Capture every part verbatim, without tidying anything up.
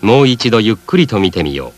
もう一度ゆっくりと見てみよう。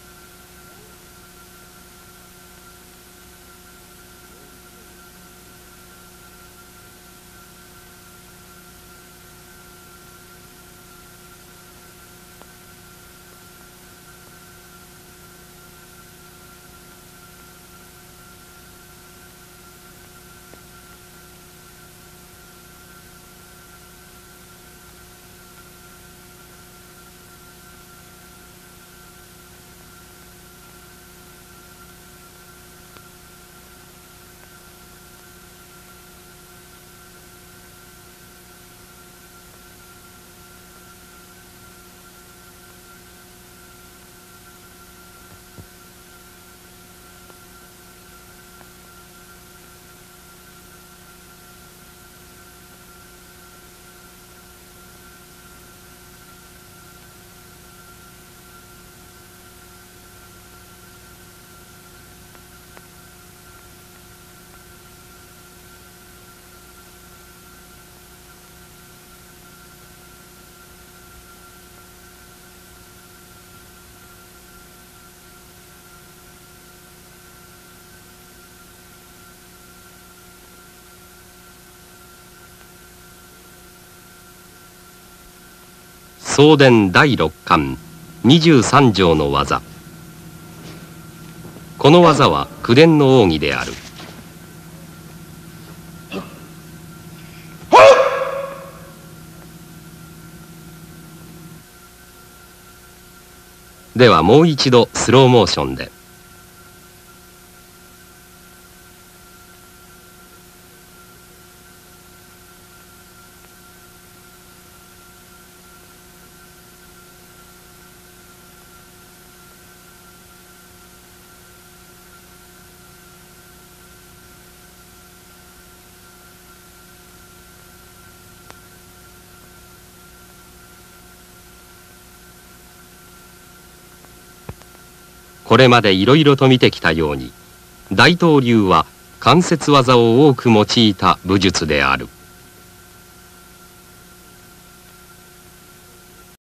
送電第六巻にじゅうさん条の技。この技は口伝の奥義である。ではもう一度スローモーションで。これまでいろいろと見てきたように、大東流は関節技を多く用いた武術である。